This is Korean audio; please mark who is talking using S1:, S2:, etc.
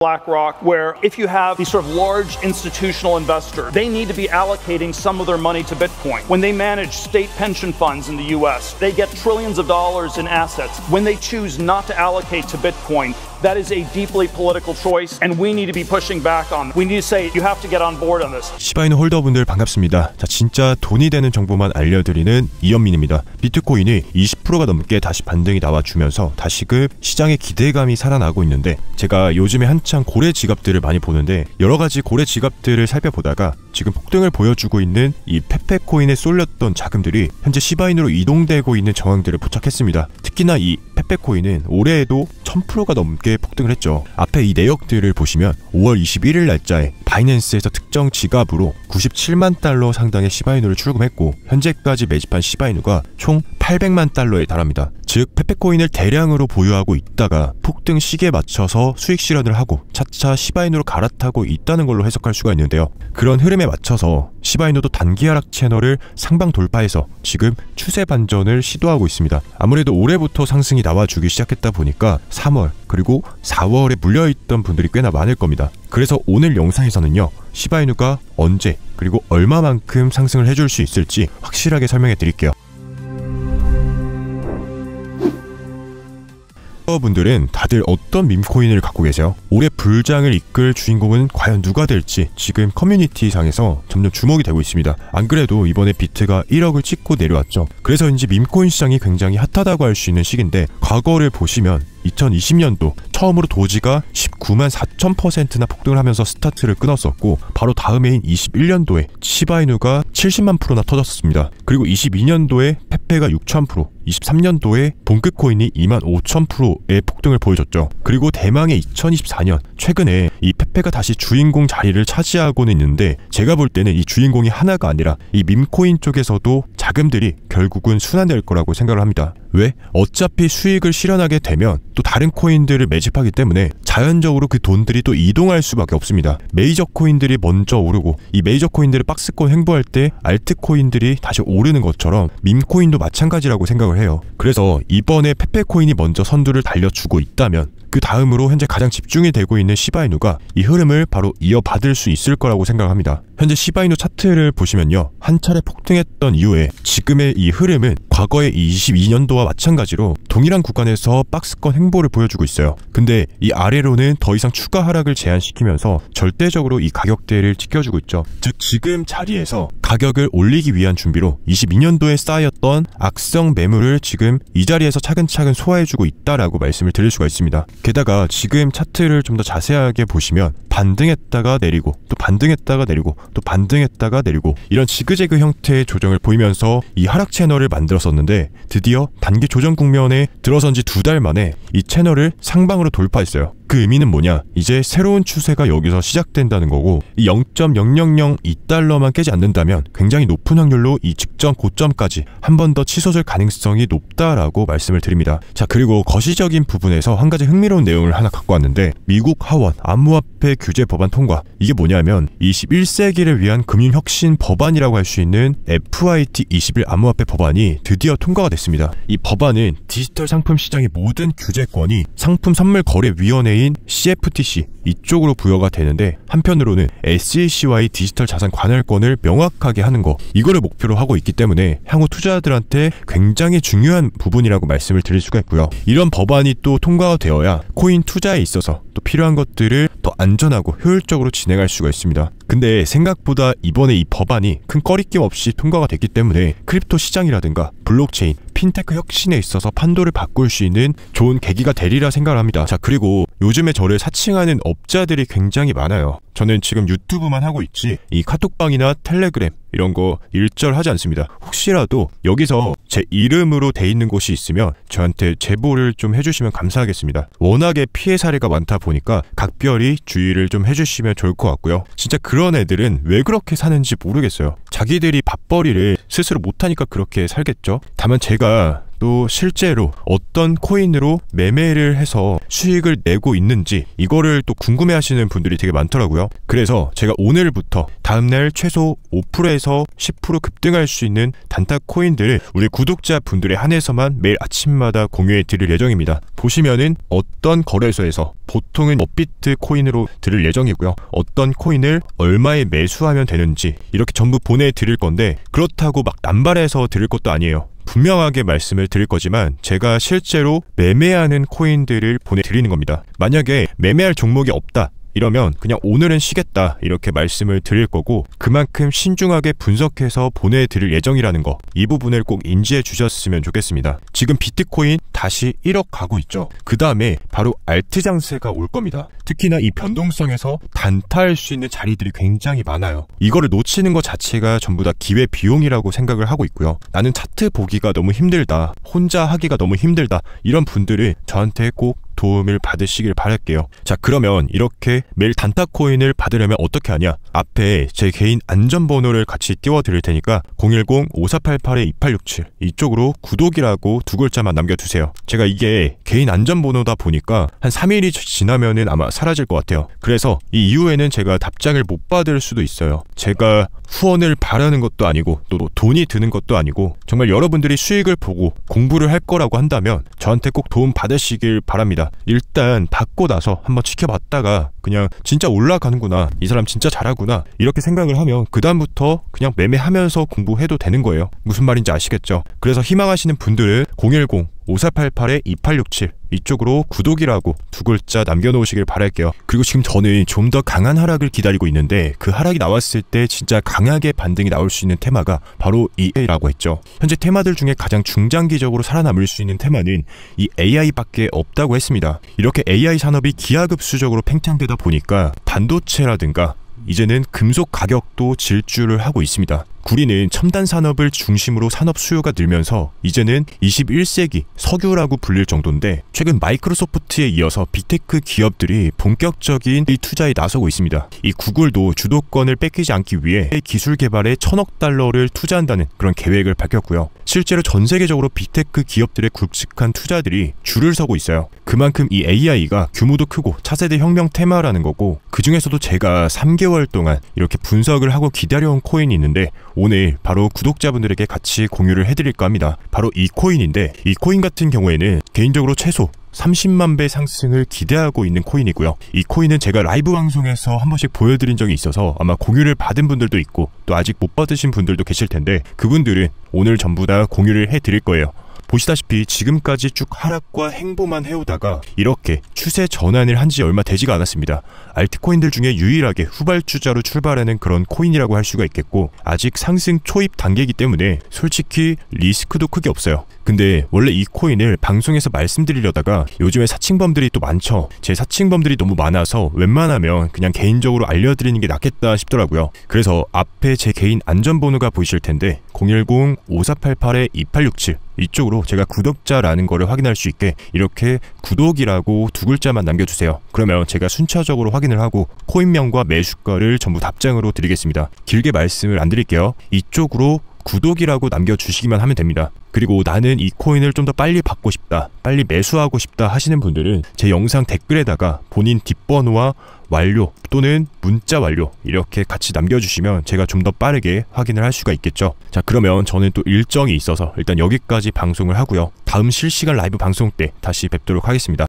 S1: BlackRock, where if you have these sort of large institutional investor, they need to be allocating some of their money to Bitcoin. When they manage state pension funds in the US, they get trillions of dollars in assets. When they choose not to allocate to Bitcoin, that is a deeply political choice, and we need to be pushing back on. We need to say you have to get on board on this.
S2: 시바이누 홀더분들 반갑습니다. 자, 진짜 돈이 되는 정보만 알려드리는 이현민입니다. 비트코인이 20%가 넘게 다시 반등이 나와주면서 다시금 시장의 기대감이 살아나고 있는데, 제가 요즘에 한창 고래 지갑들을 많이 보는데 여러가지 고래 지갑들을 살펴보다가 지금 폭등을 보여주고 있는 이 페페코인에 쏠렸던 자금들이 현재 시바이누로 이동되고 있는 정황들을 포착했습니다. 특히나 이 페페코인은 올해에도 1000%가 넘게 폭등을 했죠. 앞에 이 내역들을 보시면 5월 21일 날짜에 바이낸스에서 특정 지갑으로 97만 달러 상당의 시바이누를 출금했고, 현재까지 매집한 시바이누가 총 800만 달러에 달합니다. 즉 페페코인을 대량으로 보유하고 있다가 폭등 시기에 맞춰서 수익 실현을 하고 차차 시바이누로 갈아타고 있다는 걸로 해석할 수가 있는데요. 그런 흐름에 맞춰서 시바이누도 단기 하락 채널을 상방 돌파해서 지금 추세 반전을 시도하고 있습니다. 아무래도 올해부터 상승이 나와주기 시작했다 보니까 3월 그리고 4월에 물려있던 분들이 꽤나 많을 겁니다. 그래서 오늘 영상에서는요, 시바이누가 언제 그리고 얼마만큼 상승을 해줄 수 있을지 확실하게 설명해 드릴게요. 분들은 다들 어떤 밈코인을 갖고 계세요? 올해 불장을 이끌 주인공은 과연 누가 될지 지금 커뮤니티상에서 점점 주목이 되고 있습니다. 안 그래도 이번에 비트가 1억을 찍고 내려왔죠. 그래서인지 밈코인 시장이 굉장히 핫하다고 할 수 있는 시기인데, 과거를 보시면 2020년도 처음으로 도지가 19만 4,000%나 폭등을 하면서 스타트를 끊었었고, 바로 다음 해인 21년도에 시바이누가 70만 %나 터졌습니다. 그리고 22년도에 페페가 6,000%, 23년도에 본크코인이 25,000%의 폭등을 보여줬죠. 그리고 대망의 2024년 최근에 이 페페가 다시 주인공 자리를 차지하고는 있는데, 제가 볼 때는 이 주인공이 하나가 아니라 이 밈코인 쪽에서도 자금들이 결국은 순환될 거라고 생각을 합니다. 왜? 어차피 수익을 실현하게 되면 또 다른 코인들을 매집하기 때문에 자연적으로 그 돈들이 또 이동할 수밖에 없습니다. 메이저 코인들이 먼저 오르고, 이 메이저 코인들을 박스권 횡보할 때 알트 코인들이 다시 오르는 것처럼 밈코인도 마찬가지라고 생각을 해요. 그래서 이번에 페페코인이 먼저 선두를 달려주고 있다면 그 다음으로 현재 가장 집중이 되고 있는 시바이누가 이 흐름을 바로 이어받을 수 있을 거라고 생각합니다. 현재 시바이누 차트를 보시면요, 한 차례 폭등했던 이후에 지금의 이 흐름은 과거의 22년도와 마찬가지로 동일한 구간에서 박스권 횡보를 보여주고 있어요. 근데 이 아래로는 더 이상 추가 하락을 제한시키면서 절대적으로 이 가격대를 지켜주고 있죠. 즉 지금 자리에서 가격을 올리기 위한 준비로 22년도에 쌓였던 악성 매물을 지금 이 자리에서 차근차근 소화해주고 있다라고 말씀을 드릴 수가 있습니다. 게다가 지금 차트를 좀 더 자세하게 보시면 반등했다가 내리고 또 반등했다가 내리고 또 반등했다가 내리고 이런 지그재그 형태의 조정을 보이면서 이 하락 채널을 만들었었는데, 드디어 단기 조정 국면에 들어선 지 2달 만에 이 채널을 상방으로 돌파했어요. 그 의미는 뭐냐? 이제 새로운 추세가 여기서 시작된다는 거고, 이 0.0002달러만 깨지 않는다면 굉장히 높은 확률로 이 직전 고점까지 한 번 더 치솟을 가능성이 높다라고 말씀을 드립니다. 자, 그리고 거시적인 부분에서 한 가지 흥미로운 내용을 하나 갖고 왔는데, 미국 하원 암호화폐 규제 법안 통과. 이게 뭐냐면 21세기를 위한 금융혁신 법안이라고 할 수 있는 FIT 21 암호화폐 법안이 드디어 통과가 됐습니다. 이 법안은 디지털 상품 시장의 모든 규제권이 상품선물거래위원회인 CFTC 이쪽으로 부여가 되는데, 한편으로는 SEC와의 디지털 자산 관할권을 명확하게 하는 거, 이거를 목표로 하고 있기 때문에 향후 투자자들한테 굉장히 중요한 부분이라고 말씀을 드릴 수가 있고요. 이런 법안이 또 통과가 되어야 코인 투자에 있어서 또 필요한 것들을 더 안전하고 효율적으로 진행할 수가 있습니다. 근데 생각보다 이번에 이 법안이 큰 꺼리낌 없이 통과가 됐기 때문에 크립토 시장이라든가 블록체인, 핀테크 혁신에 있어서 판도를 바꿀 수 있는 좋은 계기가 되리라 생각을 합니다. 자, 그리고 요즘에 저를 사칭하는 업자들이 굉장히 많아요. 저는 지금 유튜브만 하고 있지 이 카톡방이나 텔레그램 이런 거 일절하지 않습니다. 혹시라도 여기서 제 이름으로 돼 있는 곳이 있으면 저한테 제보를 좀 해주시면 감사하겠습니다. 워낙에 피해 사례가 많다 보니까 각별히 주의를 좀 해주시면 좋을 것 같고요. 진짜 그런 애들은 왜 그렇게 사는지 모르겠어요. 자기들이 밥벌이를 스스로 못하니까 그렇게 살겠죠. 다만 제가 또 또 실제로 어떤 코인으로 매매를 해서 수익을 내고 있는지 이거를 또 궁금해하시는 분들이 되게 많더라고요. 그래서 제가 오늘부터 다음날 최소 5%에서 10% 급등할 수 있는 단타 코인들을 우리 구독자분들에 한해서만 매일 아침마다 공유해 드릴 예정입니다. 보시면은 어떤 거래소에서 보통은 업비트 코인으로 드릴 예정이고요. 어떤 코인을 얼마에 매수하면 되는지 이렇게 전부 보내드릴 건데, 그렇다고 막 남발해서 드릴 것도 아니에요. 분명하게 말씀을 드릴 거지만 제가 실제로 매매하는 코인들을 보내드리는 겁니다. 만약에 매매할 종목이 없다 이러면 그냥 오늘은 쉬겠다 이렇게 말씀을 드릴 거고, 그만큼 신중하게 분석해서 보내드릴 예정이라는 거, 이 부분을 꼭 인지해 주셨으면 좋겠습니다. 지금 비트코인 다시 1억 가고 있죠. 그 다음에 바로 알트 장세가 올 겁니다. 특히나 이 변동성에서 단타할 수 있는 자리들이 굉장히 많아요. 이거를 놓치는 것 자체가 전부 다 기회 비용이라고 생각을 하고 있고요. 나는 차트 보기가 너무 힘들다, 혼자 하기가 너무 힘들다, 이런 분들은 저한테 꼭 도움을 받으시길 바랄게요. 자, 그러면 이렇게 매일 단타 코인을 받으려면 어떻게 하냐? 앞에 제 개인 안전번호를 같이 띄워 드릴 테니까 010-5488-2867 이쪽으로 구독이라고 두 글자만 남겨주세요. 제가 이게 개인 안전번호다 보니까 한 3일이 지나면은 아마 사라질 것 같아요. 그래서 이 이후에는 제가 답장을 못 받을 수도 있어요. 제가 후원을 바라는 것도 아니고 또 돈이 드는 것도 아니고, 정말 여러분들이 수익을 보고 공부를 할 거라고 한다면 저한테 꼭 도움 받으시길 바랍니다. 일단 받고 나서 한번 지켜봤다가 그냥 진짜 올라가는구나, 이 사람 진짜 잘하구나 이렇게 생각을 하면 그 다음부터 그냥 매매하면서 공부해도 되는 거예요. 무슨 말인지 아시겠죠? 그래서 희망하시는 분들은 010-5488-2867 이쪽으로 구독이라고 두 글자 남겨놓으시길 바랄게요. 그리고 지금 저는 좀 더 강한 하락을 기다리고 있는데, 그 하락이 나왔을 때 진짜 강하게 반등이 나올 수 있는 테마가 바로 EA라고 했죠. 현재 테마들 중에 가장 중장기적으로 살아남을 수 있는 테마는 이 AI밖에 없다고 했습니다. 이렇게 AI 산업이 기하급수적으로 팽창되다 보니까 반도체라든가 이제는 금속 가격도 질주를 하고 있습니다. 구리는 첨단 산업을 중심으로 산업 수요가 늘면서 이제는 21세기 석유라고 불릴 정도인데, 최근 마이크로소프트에 이어서 빅테크 기업들이 본격적인 투자에 나서고 있습니다. 이 구글도 주도권을 뺏기지 않기 위해 기술 개발에 1000억 달러를 투자한다는 그런 계획을 밝혔고요. 실제로 전 세계적으로 빅테크 기업들의 굵직한 투자들이 줄을 서고 있어요. 그만큼 이 AI가 규모도 크고 차세대 혁명 테마라는 거고, 그 중에서도 제가 3개월 동안 이렇게 분석을 하고 기다려온 코인이 있는데 오늘 바로 구독자분들에게 같이 공유를 해드릴까 합니다. 바로 이 코인인데, 이 코인 같은 경우에는 개인적으로 최소 30만 배 상승을 기대하고 있는 코인이고요. 이 코인은 제가 라이브 방송에서 한 번씩 보여드린 적이 있어서 아마 공유를 받은 분들도 있고 또 아직 못 받으신 분들도 계실 텐데, 그분들은 오늘 전부 다 공유를 해드릴 거예요. 보시다시피 지금까지 쭉 하락과 행보만 해오다가 이렇게 추세 전환을 한 지 얼마 되지가 않았습니다. 알트코인들 중에 유일하게 후발주자로 출발하는 그런 코인이라고 할 수가 있겠고, 아직 상승 초입 단계이기 때문에 솔직히 리스크도 크게 없어요. 근데 원래 이 코인을 방송에서 말씀드리려다가 요즘에 사칭범들이 또 많죠. 제 사칭범들이 너무 많아서 웬만하면 그냥 개인적으로 알려드리는 게 낫겠다 싶더라고요. 그래서 앞에 제 개인 안전번호가 보이실 텐데 010-5488-2867 이쪽으로 제가 구독자라는 거를 확인할 수 있게 이렇게 구독이라고 두 글자만 남겨주세요. 그러면 제가 순차적으로 확인을 하고 코인명과 매수가를 전부 답장으로 드리겠습니다. 길게 말씀을 안 드릴게요. 이쪽으로 구독이라고 남겨주시기만 하면 됩니다. 그리고 나는 이 코인을 좀 더 빨리 받고 싶다, 빨리 매수하고 싶다 하시는 분들은 제 영상 댓글에다가 본인 뒷번호와 완료 또는 문자 완료 이렇게 같이 남겨주시면 제가 좀 더 빠르게 확인을 할 수가 있겠죠. 자, 그러면 저는 또 일정이 있어서 일단 여기까지 방송을 하고요. 다음 실시간 라이브 방송 때 다시 뵙도록 하겠습니다.